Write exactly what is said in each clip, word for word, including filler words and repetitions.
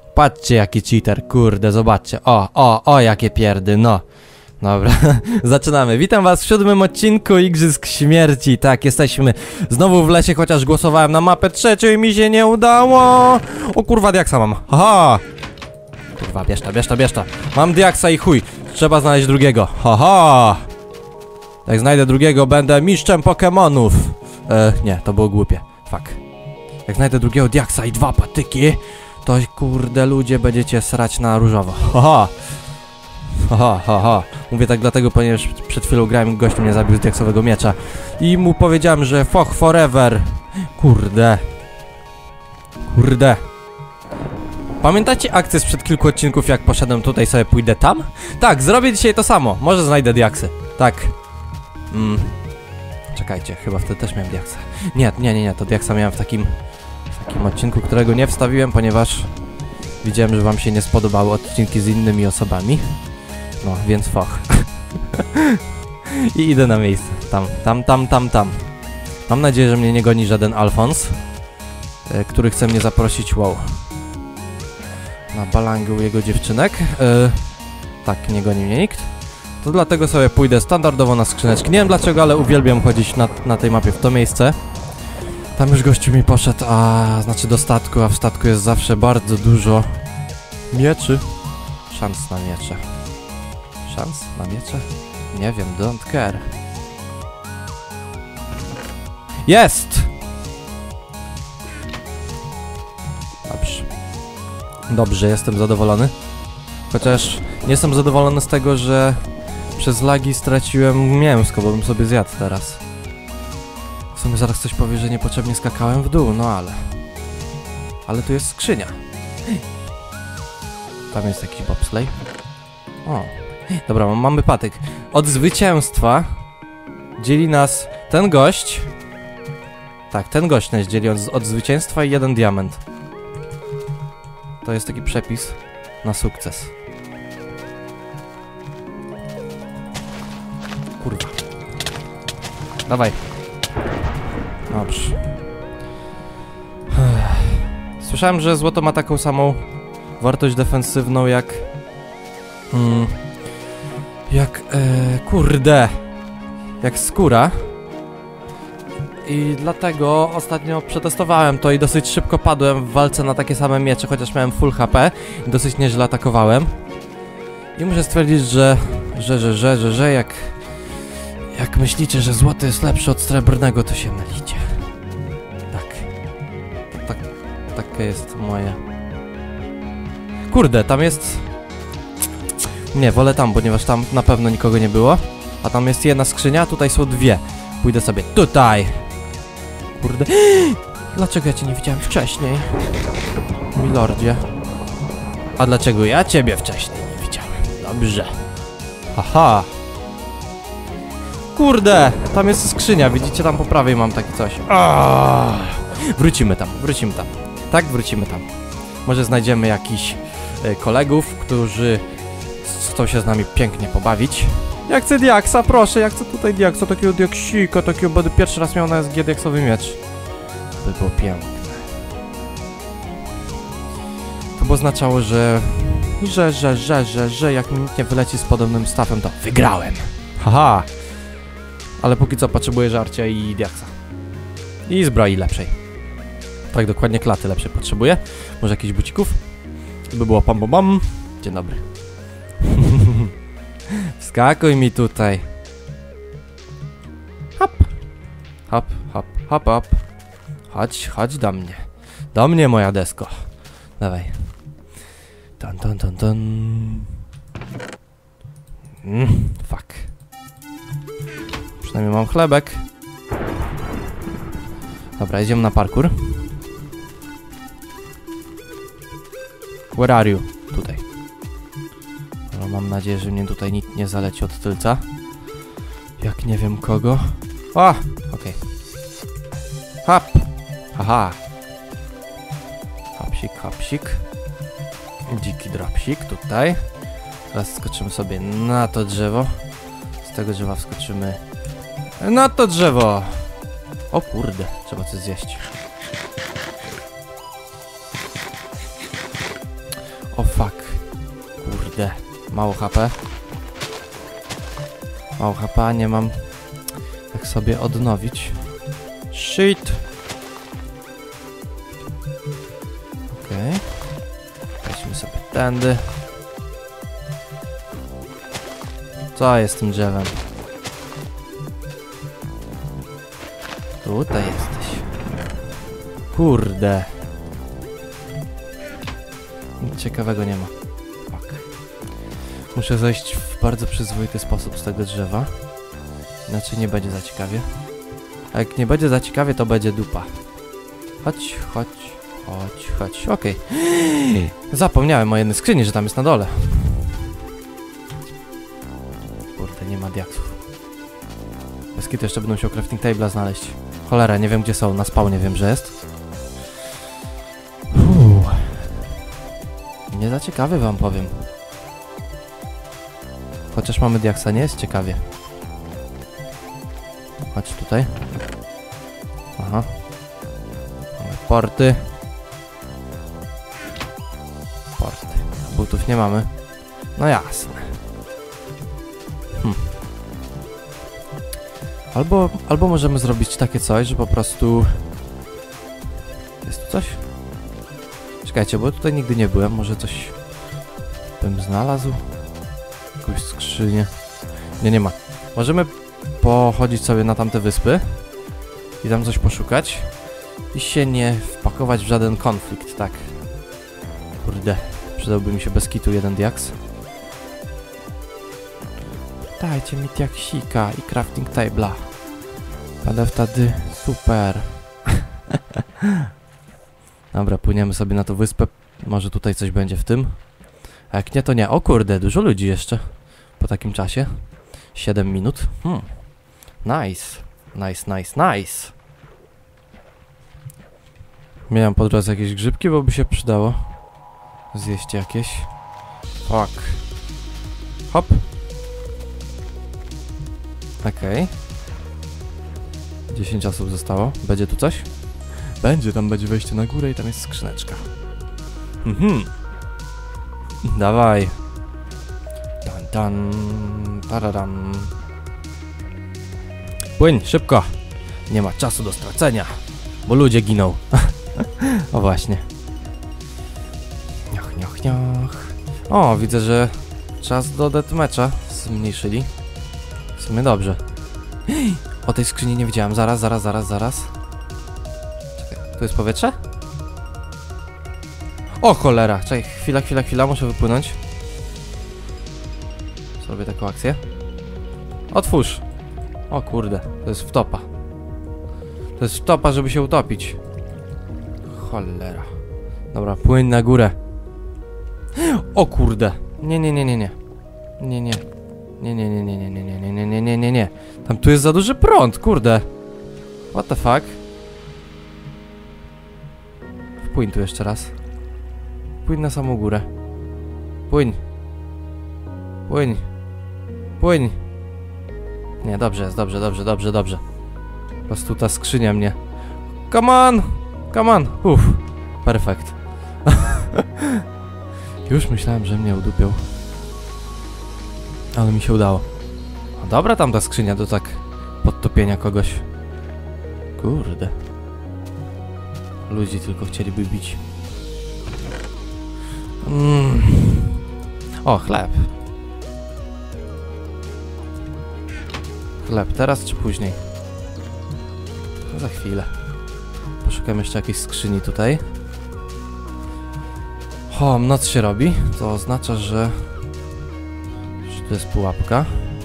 Patrzcie jaki cheater, kurde, zobaczcie. O, o, o, jakie pierdy, no. Dobra, zaczynamy. Witam was w siódmym odcinku Igrzysk Śmierci. Tak, jesteśmy znowu w lesie, chociaż głosowałem na mapę trzecią i mi się nie udało. O kurwa, diaksa mam. Haha. Kurwa, bierz to, bierz to, bierz to. Mam diaksa i chuj. Trzeba znaleźć drugiego. Haha. Jak znajdę drugiego, będę mistrzem Pokemonów. E, nie, to było głupie. Fuck. Jak znajdę drugiego diaksa i dwa patyki, to kurde ludzie będziecie srać na różowo. Haha. Haha, haha. Mówię tak dlatego, ponieważ przed chwilą grałem, gościu mnie zabił z diaksowego miecza i mu powiedziałem, że foch forever. Kurde. Kurde. Pamiętacie akcję sprzed kilku odcinków, jak poszedłem tutaj, sobie pójdę tam? Tak, zrobię dzisiaj to samo. Może znajdę diaksy. Tak. Mm. Czekajcie, chyba wtedy też miałem diaksa. Nie, nie, nie, nie, to diaksa miałem w takim w takim odcinku, którego nie wstawiłem, ponieważ widziałem, że wam się nie spodobały odcinki z innymi osobami. No, więc foch. I idę na miejsce. Tam, tam, tam, tam, tam. Mam nadzieję, że mnie nie goni żaden Alfons, e, który chce mnie zaprosić, wow, na balangę u jego dziewczynek. E, tak, nie goni mnie nikt. To dlatego sobie pójdę standardowo na skrzyneczki. Nie wiem dlaczego, ale uwielbiam chodzić na, na tej mapie w to miejsce. Tam już gościu mi poszedł, a znaczy do statku, a w statku jest zawsze bardzo dużo mieczy. Szans na miecze. Szans na miecze? Nie wiem, don't care. Jest! Dobrze. Dobrze, jestem zadowolony. Chociaż nie jestem zadowolony z tego, że przez lagi straciłem mięsko, bo bym sobie zjadł teraz. W sumie zaraz ktoś powie, że niepotrzebnie skakałem w dół, no ale... Ale tu jest skrzynia. Tam jest jakiś bobsleigh. O. Dobra, mamy patyk. Od zwycięstwa dzieli nas ten gość. Tak, ten gość nas dzieli od, od zwycięstwa i jeden diament. To jest taki przepis na sukces. Kurwa. Dawaj. Dobrze. Słyszałem, że złoto ma taką samą wartość defensywną jak... Hmm, jak... E, kurde. Jak skóra. I dlatego ostatnio przetestowałem to i dosyć szybko padłem w walce na takie same miecze, chociaż miałem full H P i dosyć nieźle atakowałem. I muszę stwierdzić, że... Że, że, że, że, że jak... Jak myślicie, że złoto jest lepsze od srebrnego, to się mylicie. Tak. Tak, takie jest moje... Kurde, tam jest... Nie, wolę tam, ponieważ tam na pewno nikogo nie było. A tam jest jedna skrzynia, a tutaj są dwie. Pójdę sobie tutaj. Kurde. Dlaczego ja cię nie widziałem wcześniej? Milordzie. A dlaczego ja ciebie wcześniej nie widziałem? Dobrze. Haha. Kurde, tam jest skrzynia, widzicie, tam po prawej mam takie coś. Aaaa. Wrócimy tam, wrócimy tam. Tak, wrócimy tam. Może znajdziemy jakichś y, kolegów, którzy chcą się z nami pięknie pobawić. Ja chcę diaksa, proszę, ja chcę tutaj diaksa, takiego diaksika, takiego, będę pierwszy raz miał na S G diaksowy miecz. To by było piękne. To by oznaczało, że... Że, że, że, że, że jak mi nikt nie wyleci z podobnym stawem, to wygrałem. Haha. Ale póki co potrzebuję żarcia i diaksa. I zbroi lepszej. Tak, dokładnie klaty lepszej potrzebuję. Może jakichś bucików? To by było pam pam pam. Dzień dobry. Wskakuj mi tutaj. Hop. Hop, hop, hop, hop. Chodź, chodź do mnie. Do mnie, moja desko. Dawaj. Ton, ton, ton, ton. Mm, fuck. Przynajmniej mam chlebek. Dobra, idziemy na parkour. Where are you? Tutaj. No, mam nadzieję, że mnie tutaj nikt nie zaleci od tylca. Jak nie wiem kogo. O! Okej. Okay. Hop! Haha! Hopsik, hopsik. Dziki dropsik tutaj. Teraz skoczymy sobie na to drzewo. Z tego drzewa wskoczymy na to drzewo. O kurde, trzeba coś zjeść. O fuck. Kurde. Mało H P. Mało H P, nie mam jak sobie odnowić. Shit. Okej. Okay. Weźmy sobie tędy. Co jest tym drzewem? Tutaj jesteś. Kurde. Nic ciekawego nie ma. Fuck. Muszę zejść w bardzo przyzwoity sposób z tego drzewa. Inaczej nie będzie za ciekawie. A jak nie będzie za ciekawie, to będzie dupa. Chodź, chodź, chodź, chodź. Okej. Okay. Zapomniałem o jednej skrzyni, że tam jest na dole. Kurde, nie ma diaksów. Bez kitu jeszcze będą musiał crafting table'a znaleźć. Cholera, nie wiem gdzie są. Na spawnie wiem, że jest. Uuu. Nie za ciekawy wam powiem. Chociaż mamy diaksa, nie jest ciekawie. Chodź tutaj. Aha. Mamy porty. Porty. Butów nie mamy. No jasne. Hm. Albo, albo możemy zrobić takie coś, że po prostu... Jest tu coś? Czekajcie, bo tutaj nigdy nie byłem. Może coś bym znalazł? Jakąś skrzynię. Nie, nie ma. Możemy pochodzić sobie na tamte wyspy i tam coś poszukać i się nie wpakować w żaden konflikt, tak. Kurde, przydałby mi się bez kitu jeden diaks. Dajcie mi diaksika i crafting table'a. Będę wtedy super. Dobra, płyniemy sobie na tą wyspę. Może tutaj coś będzie w tym. A jak nie, to nie. O kurde, dużo ludzi jeszcze po takim czasie. siedem minut. Hmm. Nice. Nice, nice, nice. Miałem po drodze jakieś grzybki, bo by się przydało zjeść jakieś. Fuck. Hop. Okej. Okay. dziesięć osób zostało. Będzie tu coś? Będzie, tam będzie wejście na górę i tam jest skrzyneczka. Mhm. Dawaj. Tan, tan, tararam. Płyń, szybko. Nie ma czasu do stracenia, bo ludzie giną. O właśnie. Nioch, nioch, nioch. O, widzę, że czas do deathmatcha zmniejszyli. W sumie dobrze. O tej skrzyni nie widziałem. Zaraz, zaraz, zaraz, zaraz. Czekaj, tu jest powietrze? O cholera, czekaj, chwila, chwila, chwila, muszę wypłynąć. Zrobię taką akcję. Otwórz. O kurde, to jest wtopa. To jest wtopa, żeby się utopić. Cholera. Dobra, płyń na górę. O kurde. Nie, nie, nie, nie, nie. Nie, nie. Nie, nie, nie, nie, nie, nie, nie, nie, nie, nie, nie, nie. Tam tu jest za duży prąd, kurde. What the fuck? Wpłyń tu jeszcze raz. Płyń na samą górę. Płyń. Płyń. Płyń. Nie, dobrze jest, dobrze, dobrze, dobrze, dobrze. Po prostu ta skrzynia mnie... Come on! Come on! Uff. Perfekt. Już myślałem, że mnie udupią. Ale mi się udało. O, dobra tam ta skrzynia do tak podtopienia kogoś. Kurde. Ludzi tylko chcieliby bić. Mm. O, chleb. Chleb, teraz czy później? No za chwilę. Poszukam jeszcze jakiejś skrzyni tutaj. O, noc się robi. To oznacza, że... że to jest pułapka.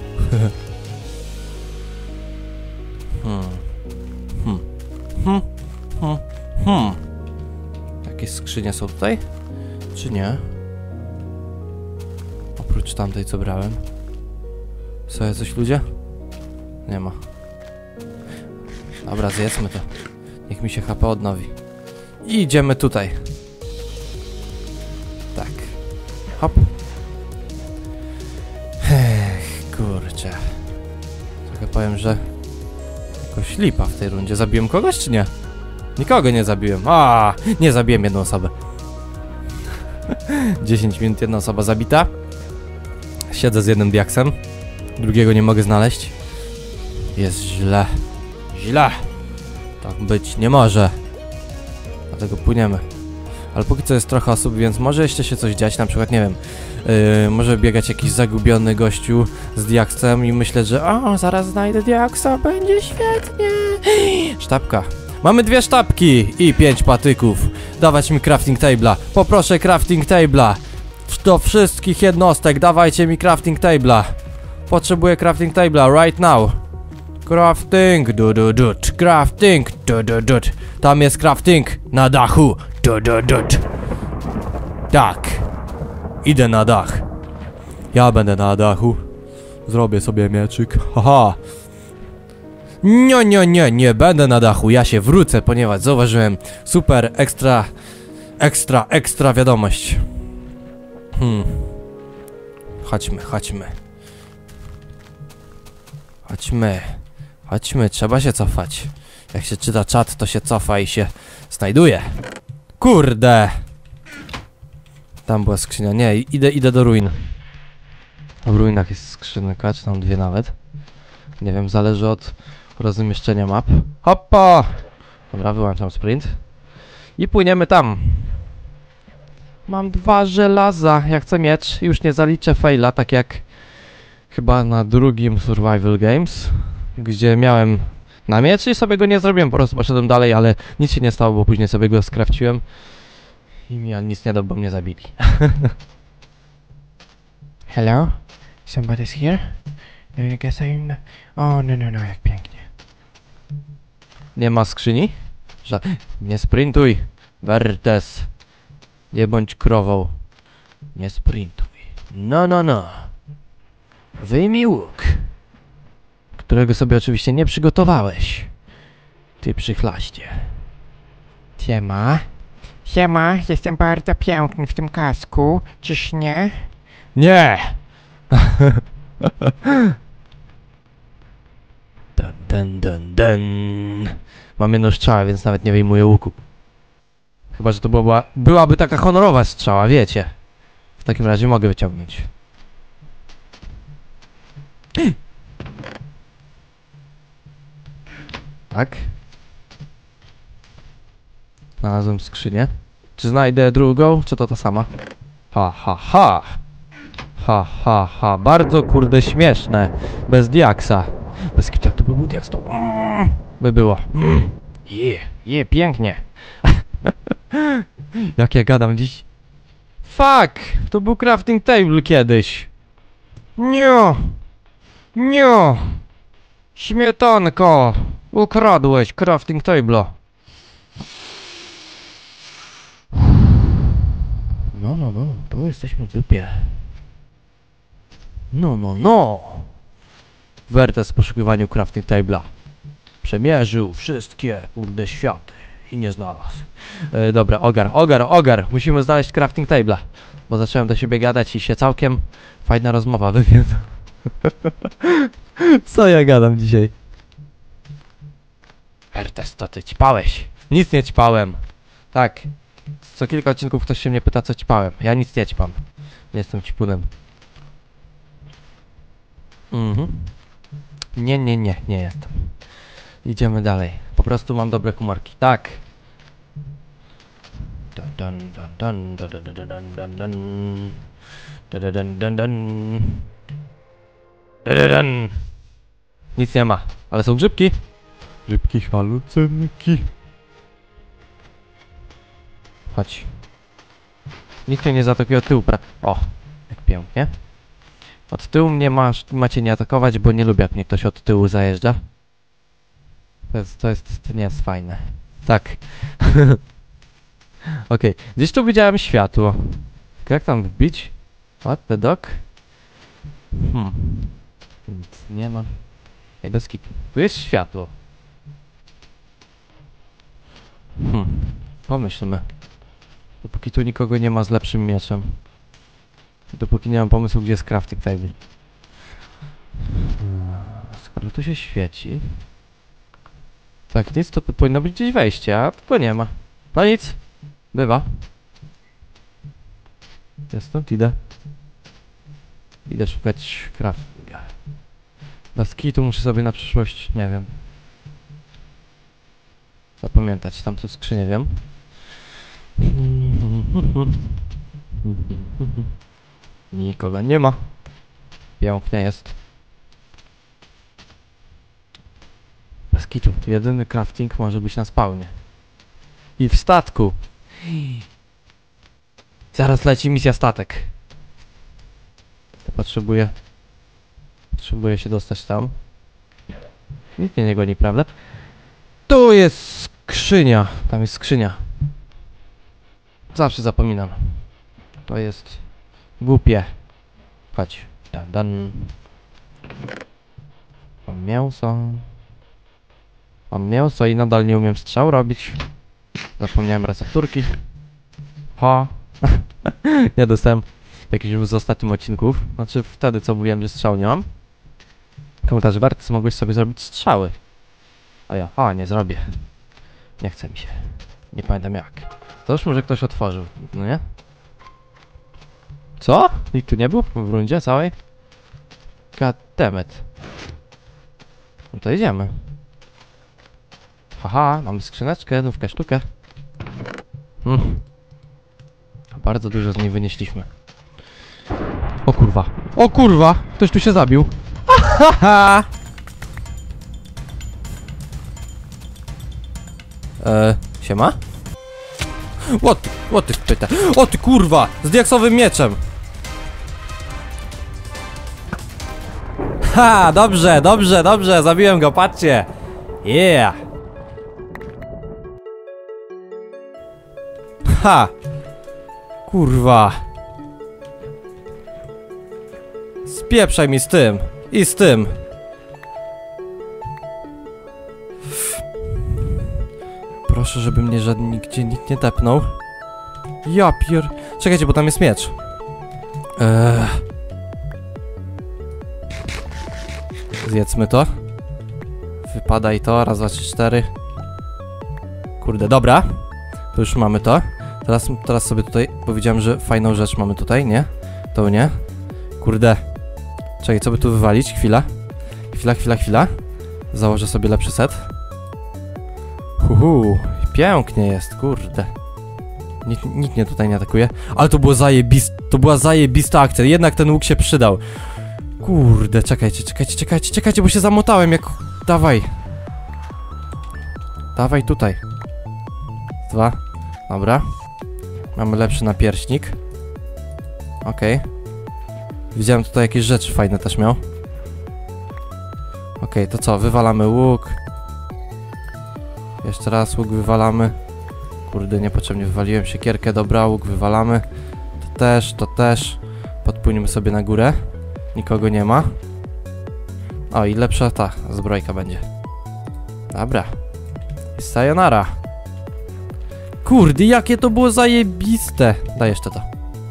hmm. Hmm. Hmm. Hmm. Hmm. Jakieś skrzynie są tutaj? Czy nie? Oprócz tamtej, co brałem. Są jacyś ludzie? Nie ma. Dobra, zjedzmy to. Niech mi się H P odnowi. I idziemy tutaj. Tak. Hop. Ech, kurczę. Trochę powiem, że... jakoś lipa w tej rundzie. Zabiłem kogoś, czy nie? Nikogo nie zabiłem. A, nie zabiłem jedną osobę. dziesięć minut, jedna osoba zabita. Siedzę z jednym diaksem. Drugiego nie mogę znaleźć. Jest źle. Źle. Tak być nie może. Dlatego płyniemy. Ale póki co jest trochę osób, więc może jeszcze się coś dziać. Na przykład, nie wiem, yy, może biegać jakiś zagubiony gościu z diaksem i myślę, że o, zaraz znajdę diaksa, będzie świetnie. Sztabka. Mamy dwie sztabki i pięć patyków. Dawać mi crafting table'a. Poproszę crafting table'a. Do wszystkich jednostek dawajcie mi crafting table'a. Potrzebuję crafting table'a right now. Crafting, du du dut. Crafting, du du dut. Tam jest crafting na dachu. Du du dut. Tak. Idę na dach. Ja będę na dachu. Zrobię sobie mieczyk. Haha. Nie, nie, nie, nie będę na dachu. Ja się wrócę, ponieważ zauważyłem super ekstra, ekstra, ekstra wiadomość. Hmm. Chodźmy, chodźmy. Chodźmy. Chodźmy, trzeba się cofać. Jak się czyta czat, to się cofa i się znajduje. Kurde! Tam była skrzynia. Nie, idę, idę do ruin. W ruinach jest skrzynka, czy tam dwie nawet. Nie wiem, zależy od rozumieszczenia map. Hoppa! Dobra, wyłączam sprint. I płyniemy tam. Mam dwa żelaza. Ja chcę miecz. Już nie zaliczę faila, tak jak chyba na drugim Survival Games, gdzie miałem na miecz i sobie go nie zrobiłem, po prostu poszedłem dalej, ale nic się nie stało, bo później sobie go skrafciłem i mi nic nie dał, bo mnie zabili. Hello? Somebody's here? I guess I'm... Oh, no, no, no, jak pięknie. Nie ma skrzyni? Ża nie sprintuj, Wertes. Nie bądź krową. Nie sprintuj. No, no, no. Wyjmij łuk, którego sobie oczywiście nie przygotowałeś. Ty przychlaście. Siema. Siema, jestem bardzo piękny w tym kasku, czyż nie? Nie! Dun, dun, dun, dun. Mam jedną strzałę, więc nawet nie wyjmuję łuku. Chyba, że to była, byłaby taka honorowa strzała, wiecie. W takim razie mogę wyciągnąć. Tak. Znalazłem skrzynię. Czy znajdę drugą, czy to ta sama? Ha, ha, ha. Ha, ha, ha. Bardzo kurde śmieszne. Bez diaksa. Bez kitu, jak to by był diaks, to mm, by było. Mm. Je, je, pięknie. Jak ja gadam dziś. Fuck! To był crafting table kiedyś. Nie! Nie! Śmietanko! Ukradłeś crafting table. No, no, no, tu jesteśmy w dupie. No, no, no. Wertes w poszukiwaniu crafting table'a. Przemierzył wszystkie kurde światy i nie znalazł. E, dobra, ogar, ogar, ogar. Musimy znaleźć crafting table'a. Bo zacząłem do siebie gadać i się całkiem fajna rozmowa wygląda. Co ja gadam dzisiaj? Wertes, to ty ćpałeś. Nic nie ćpałem. Tak. Co kilka odcinków ktoś się mnie pyta, co ćpałem. Ja nic nie ćpam. Nie jestem ćpunem. Mhm. Nie, nie, nie, nie jestem. Idziemy dalej. Po prostu mam dobre humorki. Tak. Dun, dun, dun, dun, dun, dun, dun, dun, dun. Dun, dun, dun, dun, dun. Dun, dun, dun. Nic nie ma, ale są grzybki. Grzybki, halucynki. Chodź. Nikt mnie nie zaatakuje od tyłu, pra... O, jak pięknie. Od tyłu mnie masz, macie nie atakować, bo nie lubię, jak mnie ktoś od tyłu zajeżdża. To jest, to jest, to nie jest fajne. Tak. Okej, okay. Gdzieś tu widziałem światło. Jak tam wbić? What the dog? Hmm. Nic nie ma. Ej, bez kitu. Tu jest światło. Hmm. Pomyślmy. Dopóki tu nikogo nie ma z lepszym mieczem. Dopóki nie mam pomysłu, gdzie jest crafting table. Skoro tu się świeci... Tak, nic, to tu powinno być gdzieś wejście, a tu nie ma. No nic. Bywa. Ja stąd idę. Idę szukać craftinga. Bez kitu muszę sobie na przyszłość, nie wiem. Zapamiętać, tam tu skrzynię wiem. Nikogo nie ma. Pięknie jest. Bez kitu, jedyny crafting może być na spawnie. I w statku. Zaraz leci misja statek. Potrzebuję... Potrzebuję się dostać tam. Nikt mnie nie goni, prawda? Tu jest skrzynia. Tam jest skrzynia. Zawsze zapominam. To jest... głupie. Chodź. Dan, dan. Mam mięso. Mam mięso i nadal nie umiem strzał robić. Zapomniałem recepturki. Ha. Nie dostałem jakichś z ostatnich odcinków. Znaczy wtedy co mówiłem, że strzał nie mam. Komentarze Wertys, mogłeś sobie zrobić strzały. A ja, a nie zrobię. Nie chce mi się. Nie pamiętam jak. To już może ktoś otworzył, no nie? Co? Nikt tu nie był w rundzie całej? Goddammit. No to idziemy. Haha, mamy skrzyneczkę, nówkę, sztukę. Hmm. Bardzo dużo z niej wynieśliśmy. O kurwa. O kurwa! Ktoś tu się zabił. Haha! Eee, siema? O ty, o ty pyta. O ty kurwa! Z diaksowym mieczem! Ha! Dobrze, dobrze, dobrze! Zabiłem go, patrzcie! Yeah! Ha! Kurwa! Spieprzaj mi z tym! I z tym! Proszę, żeby mnie żaden nigdzie nikt nie tepnął. Ja pier... Czekajcie, bo tam jest miecz. Eee. Zjedzmy to. Wypadaj to. Raz, dwa, trzy, cztery. Kurde, dobra. To już mamy to. Teraz, teraz sobie tutaj powiedziałem, że fajną rzecz mamy tutaj, nie? To nie. Kurde. Czekaj, co by tu wywalić? Chwila. Chwila, chwila, chwila. Założę sobie lepszy set. Huhu. Pięknie jest, kurde. Nikt, nikt mnie tutaj nie atakuje. Ale to było zajebist... To była zajebista akcja. Jednak ten łuk się przydał. Kurde, czekajcie, czekajcie, czekajcie, czekajcie, bo się zamotałem jak... Dawaj. Dawaj tutaj. Dwa. Dobra. Mamy lepszy napierśnik. Okej. Okay. Widziałem tutaj jakieś rzeczy fajne też miał. Okej, okay, to co? Wywalamy łuk. Jeszcze raz łuk wywalamy. Kurde, niepotrzebnie wywaliłem siekierkę. Dobra, łuk wywalamy. To też, to też. Podpłyniemy sobie na górę. Nikogo nie ma. O, i lepsza ta zbrojka będzie. Dobra. I sayonara. Kurde, jakie to było zajebiste. Daj jeszcze to.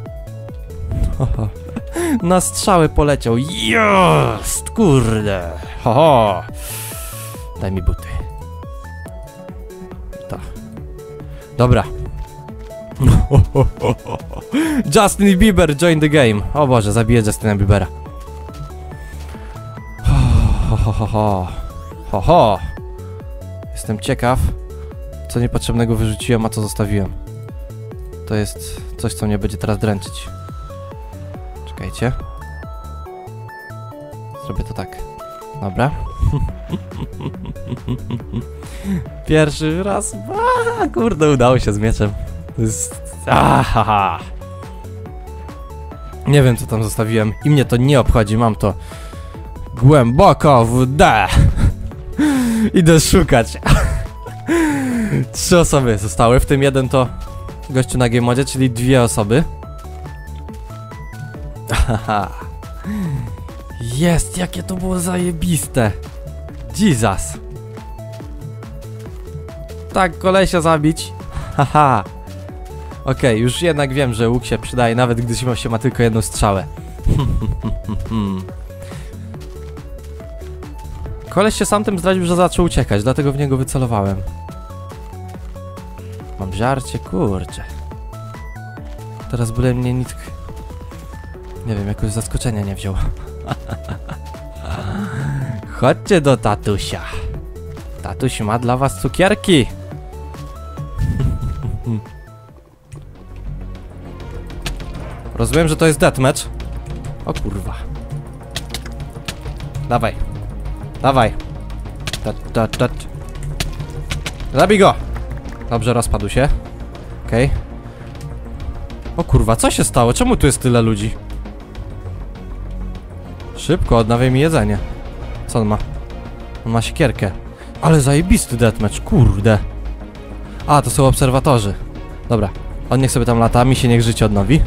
Na strzały poleciał. Jest! Kurde. Ho, ho. Daj mi buty. Tak. Dobra. Justin Bieber join the game. O Boże, zabiję Justina Biebera. Ho, ho, ho, ho. Ho, ho. Jestem ciekaw, co niepotrzebnego wyrzuciłem, a co zostawiłem. To jest coś, co mnie będzie teraz dręczyć. Czekajcie. Zrobię to tak. Dobra. Pierwszy raz. A, kurde, udało się z mieczem. To jest... Ahaha. Nie wiem, co tam zostawiłem. I mnie to nie obchodzi. Mam to głęboko w D. Idę szukać. Trzy osoby zostały, w tym jeden to gościu na game modzie, czyli dwie osoby. Haha. Jest, jakie to było zajebiste. Jesus. Tak, kolesia zabić. Haha. Okej, okay, już jednak wiem, że łuk się przydaje, nawet gdy się ma tylko jedną strzałę. Koleś się sam tym zdradził, że zaczął uciekać, dlatego w niego wycelowałem. Mam żarcie, kurczę. Teraz byle mnie nikt... Nie wiem, jakoś zaskoczenia nie wziął. Chodźcie do tatusia. Tatuś ma dla was cukierki. Rozumiem, że to jest deathmatch. O kurwa. Dawaj. Dawaj. Tat, tat, tat. Zabij go. Dobrze, rozpadł się. Okej. Okay. O kurwa, co się stało? Czemu tu jest tyle ludzi? Szybko, odnawiaj mi jedzenie. Co on ma? On ma siekierkę. Ale zajebisty deathmatch, kurde. A, to są obserwatorzy. Dobra, on niech sobie tam lata, mi się niech życie odnowi.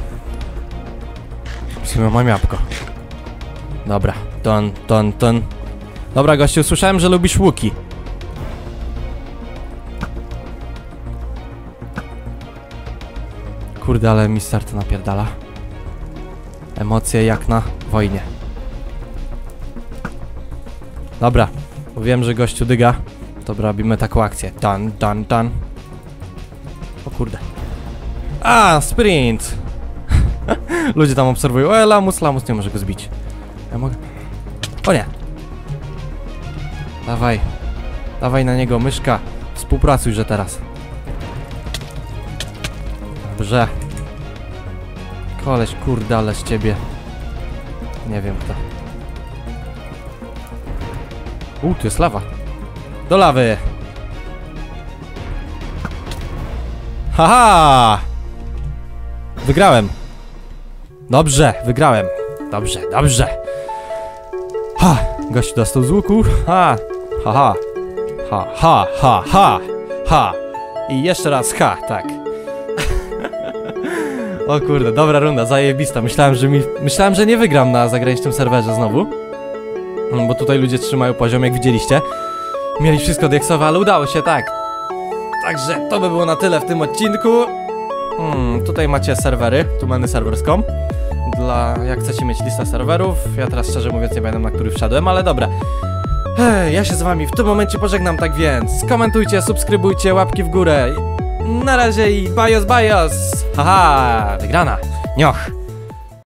W sumie mam jabłko. Dobra, ton, ton, ton. Dobra, gościu, słyszałem, że lubisz łuki. Kurde, ale mi start napierdala. Emocje jak na wojnie. Dobra, wiem, że gościu dyga. Dobra, robimy taką akcję. Tan, tan, tan. O kurde. A, sprint! Ludzie tam obserwują. O, lamus, lamus nie może go zbić. Ja mogę... O nie! Dawaj. Dawaj na niego, myszka. Współpracuj, że teraz. Dobrze. Koleś, kurde, ale z ciebie. Nie wiem kto. U, tu jest lawa. Do lawy! Haha! Wygrałem. Dobrze, wygrałem. Dobrze, dobrze. Ha! Gość dostał z łuku. Ha! Ha, ha. Ha, ha, ha, ha. Ha! I jeszcze raz ha, tak. O kurde, dobra runda, zajebista. Myślałem, że mi... Myślałem, że nie wygram na zagranicznym serwerze znowu. Bo tutaj ludzie trzymają poziom, jak widzieliście. Mieli wszystko dieksowe, ale udało się, tak. Także to by było na tyle w tym odcinku. Hmm, tutaj macie serwery, tu mamy serwer kropka com. Dla... jak chcecie mieć listę serwerów. Ja teraz szczerze mówiąc nie pamiętam, na który wszedłem, ale dobra. Hej, ja się z wami w tym momencie pożegnam, tak więc komentujcie, subskrybujcie, łapki w górę. Na razie i bajos, bajos! Haha, wygrana. Nioch.